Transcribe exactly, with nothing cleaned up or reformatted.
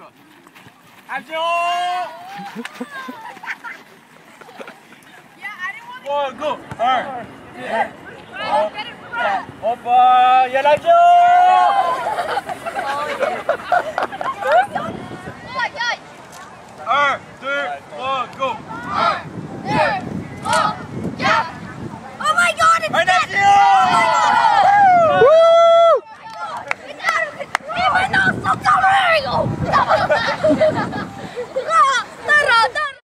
Action! Oh, go! un, deux, trois, quatre. Hop, il y a l'avion!